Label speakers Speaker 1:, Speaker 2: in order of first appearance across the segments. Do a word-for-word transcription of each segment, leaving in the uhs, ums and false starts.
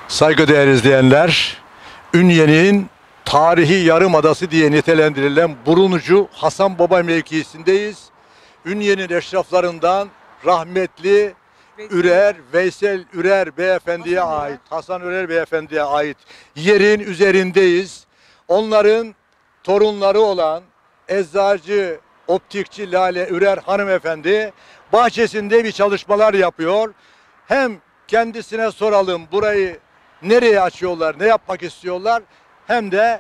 Speaker 1: Saygıdeğer izleyenler, Ünye'nin tarihi yarımadası diye nitelendirilen Burnucu Hasan Baba mevkiisindeyiz. Ünye'nin eşraflarından rahmetli Ürer, Veysel Ürer Beyefendi'ye ait, Hasan Ürer Beyefendi'ye ait yerin üzerindeyiz. Onların torunları olan eczacı, optikçi Lale Ürer hanımefendi bahçesinde bir çalışmalar yapıyor. Hem kendisine soralım burayı nereye açıyorlar, ne yapmak istiyorlar, hem de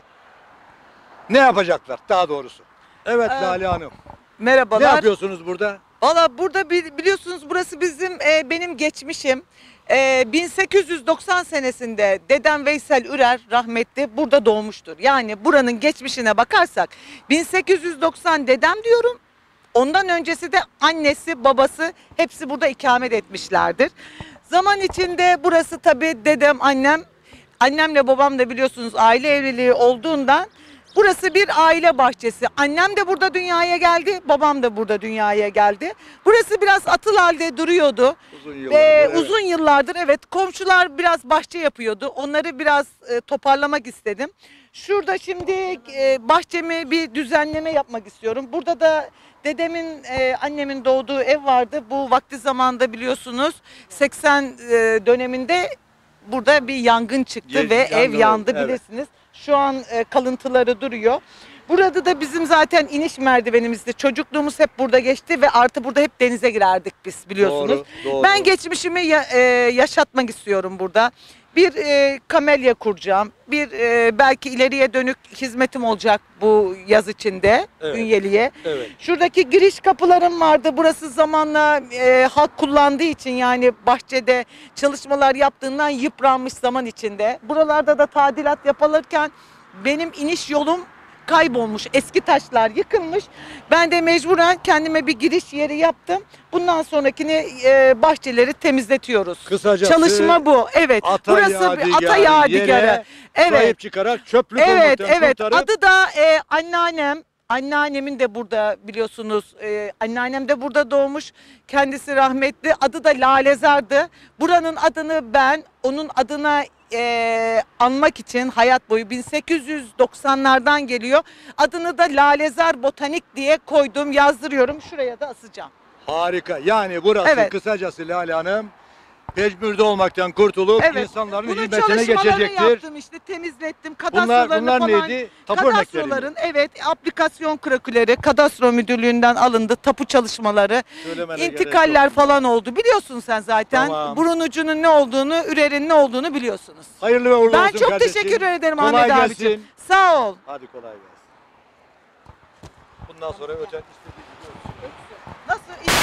Speaker 1: ne yapacaklar daha doğrusu. Evet ee, Lale Hanım.
Speaker 2: Merhabalar.
Speaker 1: Ne yapıyorsunuz burada?
Speaker 2: Valla burada biliyorsunuz burası bizim e, benim geçmişim. E, bin sekiz yüz doksan senesinde dedem Veysel Ürer rahmetli burada doğmuştur. Yani buranın geçmişine bakarsak bin sekiz yüz doksan dedem diyorum. Ondan öncesi de annesi, babası hepsi burada ikamet etmişlerdir. Zaman içinde burası tabii dedem, annem, annemle babam da biliyorsunuz aile evliliği olduğundan burası bir aile bahçesi. Annem de burada dünyaya geldi, babam da burada dünyaya geldi. Burası biraz atıl halde duruyordu.
Speaker 1: Uzun yıllardır,
Speaker 2: ee,
Speaker 1: evet.
Speaker 2: Uzun yıllardır evet. Komşular biraz bahçe yapıyordu. Onları biraz e, toparlamak istedim. Şurada şimdi e, bahçemi bir düzenleme yapmak istiyorum. Burada da dedemin, e, annemin doğduğu ev vardı. Bu vakti zamanında biliyorsunuz seksen e, döneminde burada bir yangın çıktı
Speaker 1: Ye,
Speaker 2: ve
Speaker 1: yangın
Speaker 2: ev yandı
Speaker 1: oldu, evet.
Speaker 2: bilirsiniz. Şu an e, kalıntıları duruyor. Burada da bizim zaten iniş merdivenimizdi. Çocukluğumuz hep burada geçti ve artı burada hep denize girerdik biz biliyorsunuz.
Speaker 1: Doğru, doğru.
Speaker 2: Ben geçmişimi ya, e, yaşatmak istiyorum burada. Bir e, kamelya kuracağım. Bir e, belki ileriye dönük hizmetim olacak bu yaz içinde,
Speaker 1: evet.
Speaker 2: Ünyeli'ye.
Speaker 1: Evet.
Speaker 2: Şuradaki giriş kapılarım vardı. Burası zamanla e, halk kullandığı için yani bahçede çalışmalar yaptığından yıpranmış zaman içinde. Buralarda da tadilat yapılırken benim iniş yolum kaybolmuş. Eski taşlar yıkılmış. Ben de mecburen kendime bir giriş yeri yaptım. Bundan sonrakini e, bahçeleri temizletiyoruz.
Speaker 1: Kısacası
Speaker 2: çalışma bu. Evet.
Speaker 1: ata
Speaker 2: Burası
Speaker 1: yadigarı,
Speaker 2: bir ata yadigarı. Evet.
Speaker 1: Sahip çıkarak çöplük
Speaker 2: Evet,
Speaker 1: olmaktan
Speaker 2: evet.
Speaker 1: kurtarıp...
Speaker 2: Adı da e, anneannem. Anneannemin de burada biliyorsunuz. E, anneannem de burada doğmuş. Kendisi rahmetli. Adı da Lalezar'dı. Buranın adını ben onun adına e, anmak için hayat boyu bin sekiz yüz doksanlardan geliyor. Adını da Lalezar Botanik diye koydum. Yazdırıyorum. Şuraya da asacağım.
Speaker 1: Harika. Yani burası
Speaker 2: Evet.
Speaker 1: kısacası Lale Hanım pejmürde olmaktan kurtulup
Speaker 2: Evet.
Speaker 1: insanların
Speaker 2: Bunun
Speaker 1: hizmetine
Speaker 2: çalışmalarını
Speaker 1: geçecektir.
Speaker 2: yaptım işte temizlettim.
Speaker 1: Bunlar,
Speaker 2: Kadastrolarını
Speaker 1: bunlar
Speaker 2: falan.
Speaker 1: neydi? Tapu örnekleri.
Speaker 2: Kadastroların evet aplikasyon kraküleri kadastro müdürlüğünden alındı. Tapu çalışmaları.
Speaker 1: Söylemene
Speaker 2: intikaller
Speaker 1: gerek yok.
Speaker 2: falan oldu. Biliyorsun sen zaten.
Speaker 1: Tamam.
Speaker 2: Burnucunun ne olduğunu, Ürer'in ne olduğunu biliyorsunuz.
Speaker 1: Hayırlı ve uğurlu
Speaker 2: Ben
Speaker 1: olsun
Speaker 2: çok
Speaker 1: kardeşim.
Speaker 2: teşekkür ederim
Speaker 1: Kolay
Speaker 2: Ahmet
Speaker 1: gelsin.
Speaker 2: abiciğim. Sağ ol.
Speaker 1: Hadi kolay gelsin. Bundan sonra öten istediğiniz
Speaker 2: Nasıl?